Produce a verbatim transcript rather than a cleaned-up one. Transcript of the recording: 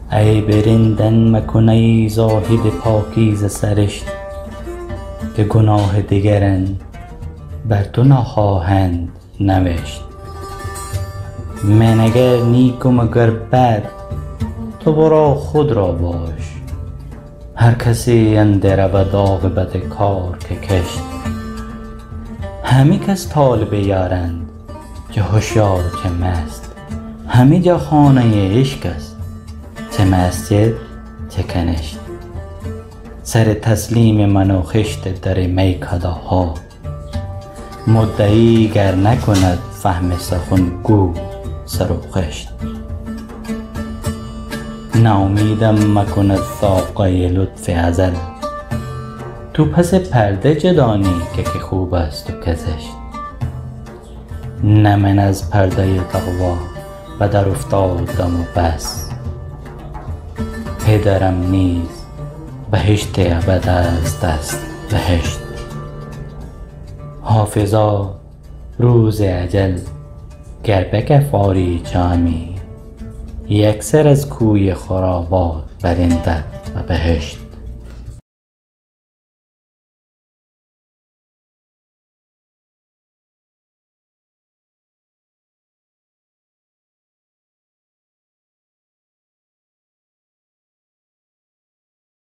ای بریندن مکن ای زاهد پاکیزه سرشت، که گناه دیگران بر تو نخواهند نوشت. من اگر نیکم اگر بد، تو برا خود را باش. هر کسی اندر رود عاقبت کار که کشت. همه کس طالب یارند چه هوشیار چه مست. همه جا خانه عشق است، چه مسجد چه کنشت. سر تسلیم من و خشت در میکده‌ها، مدعی گر نکند فهم سخن گو سر و خشت. ناامیدم مکن از ساقه لطف ازل، تو پس پرده چه دانی که که خوب است و که زشت. نه من از پرده تقوا و در افتادم و بس، پدرم نیز بهشت ابد است است بهشت. حافظا روز اجل گر بکفاری جامی، یک سر از کوی خرابات برندت و بهشت.